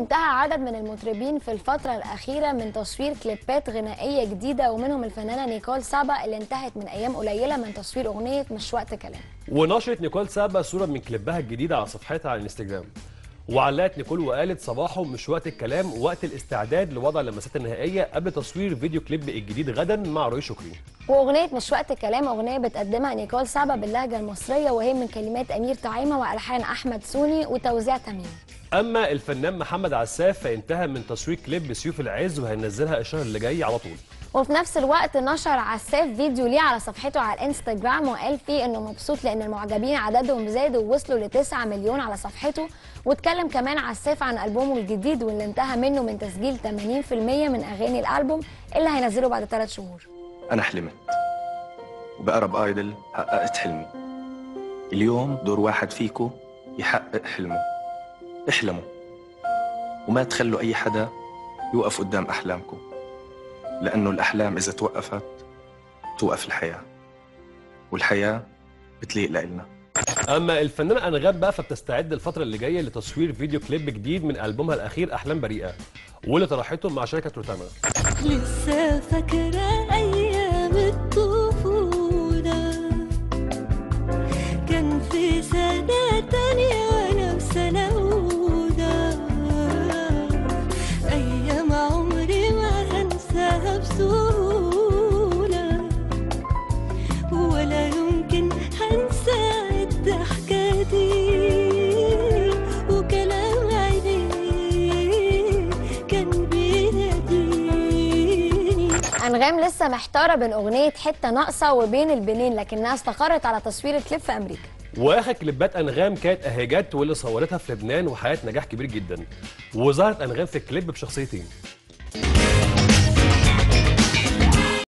انتهى عدد من المطربين في الفترة الأخيرة من تصوير كليبات غنائية جديدة، ومنهم الفنانة نيكول سابا اللي انتهت من أيام قليلة من تصوير أغنية مش وقت كلام. ونشرت نيكول سابا صورة من كليبها الجديدة على صفحتها على الانستجرام، وعلقت نيكول وقالت صباحه مش وقت الكلام، وقت الاستعداد لوضع اللمسات النهائية قبل تصوير فيديو كليب الجديد غدا مع روي شكري. وأغنية مش وقت كلام أغنية بتقدمها نيكول سابا باللهجة المصرية، وهي من كلمات أمير طعيمة وألحان أحمد سوني وتوزيع تميم. اما الفنان محمد عساف فانتهى من تصوير كليب سيوف العز وهينزلها الشهر اللي جاي على طول. وفي نفس الوقت نشر عساف فيديو ليه على صفحته على الانستجرام، وقال فيه انه مبسوط لان المعجبين عددهم زاد ووصلوا ل9 مليون على صفحته. واتكلم كمان عساف عن ألبومه الجديد واللي انتهى منه من تسجيل 80% من اغاني الألبوم اللي هينزله بعد 3 شهور. انا حلمت وبقرب ايدل حققت حلمي. اليوم دور واحد فيكو يحقق حلمه. احلموا وما تخلوا أي حدا يوقف قدام أحلامكم، لأنه الأحلام إذا توقفت توقف الحياة، والحياة بتليق لإلنا. اما الفنانه انغام بقى فبتستعد الفتره اللي جايه لتصوير فيديو كليب جديد من ألبومها الاخير احلام بريئه، واللي طرحته مع شركه روتانا. لسه فاكره ايام الطفوله، كان في سنه تانيه وانا في سنه اولى، ايام عمري ما هنساها بسهوله، ولا يمكن هنسى الضحكه دي وكلام عيني كان بيناديني. أنغام لسه محتارة بين أغنية حتة ناقصة وبين البنين، لكنها استقرت على تصوير الكليب في أمريكا. واخر كليبات انغام كانت اهي جت، واللي صورتها في لبنان وحققت نجاح كبير جدا. وظهرت انغام في الكليب بشخصيتين.